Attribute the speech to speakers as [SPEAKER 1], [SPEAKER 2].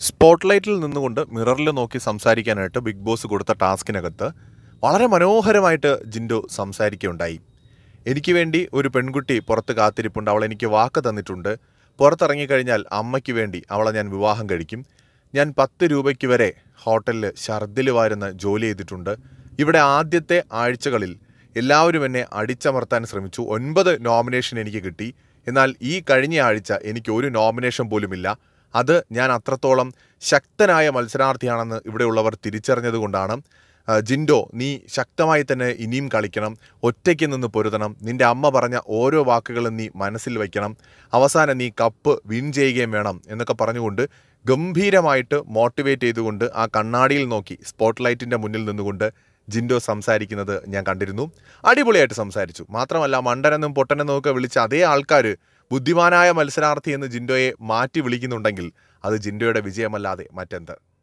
[SPEAKER 1] സ്പോട്ട്ലൈറ്റിൽ നിന്നുകൊണ്ട് മിററിൽ നോക്കി സംസാരിക്കാനായിട്ട് ബിഗ് ബോസ് കൊടുത്ത ടാസ്കിനകത്ത് വളരെ മനോഹരമായിട്ട് ജിൻഡോ സംസാരിക്കുകയുണ്ടായി. എനിക്ക് വേണ്ടി ഒരു പെൺകുട്ടി പുറത്ത് കാത്തിരിപ്പുണ്ട്, അവൾ എനിക്ക് വാക്ക് തന്നിട്ടുണ്ട്. പുറത്തിറങ്ങിക്കഴിഞ്ഞാൽ അമ്മയ്ക്ക് വേണ്ടി അവളെ ഞാൻ വിവാഹം കഴിക്കും. ഞാൻ 10 രൂപയ്ക്ക് വരെ ഹോട്ടലിൽ ഛർദിൽ വാരുന്ന ജോലി ചെയ്തിട്ടുണ്ട്. ഇവിടെ ആദ്യത്തെ ആഴ്ചകളിൽ എല്ലാവരും എന്നെ അടിച്ചമർത്താൻ ശ്രമിച്ചു. 9 നോമിനേഷൻ എനിക്ക് കിട്ടി. എന്നാൽ ഈ കഴിഞ്ഞ ആഴ്ച എനിക്ക് ഒരു നോമിനേഷൻ പോലുമില്ല. അത് ഞാൻ അത്രത്തോളം ശക്തനായ മത്സരാർത്ഥിയാണെന്ന് ഇവിടെയുള്ളവർ തിരിച്ചറിഞ്ഞതുകൊണ്ടാണ്. ജിൻഡോ, നീ ശക്തമായി തന്നെ ഇനിയും കളിക്കണം, ഒറ്റയ്ക്ക് നിന്ന് പൊരുതണം, നിൻ്റെ അമ്മ പറഞ്ഞ ഓരോ വാക്കുകളും നീ മനസ്സിൽ വയ്ക്കണം, അവസാനം നീ കപ്പ് വിൻ ചെയ്യുകയും വേണം എന്നൊക്കെ പറഞ്ഞുകൊണ്ട് ഗംഭീരമായിട്ട് മോട്ടിവേറ്റ് ചെയ്തുകൊണ്ട് ആ കണ്ണാടിയിൽ നോക്കി സ്പോട്ട്ലൈറ്റിൻ്റെ മുന്നിൽ നിന്നുകൊണ്ട് ജിൻഡോ സംസാരിക്കുന്നത് ഞാൻ കണ്ടിരുന്നു. അടിപൊളിയായിട്ട് സംസാരിച്ചു. മാത്രമല്ല, മണ്ടനെന്നും പൊട്ടനെന്നും ഒക്കെ വിളിച്ച അതേ ആൾക്കാർ ബുദ്ധിമാനായ മത്സരാർത്ഥി എന്ന് ജിൻഡോയെ മാറ്റി വിളിക്കുന്നുണ്ടെങ്കിൽ അത് ജിൻഡോയുടെ വിജയമല്ലാതെ മറ്റെന്ത്.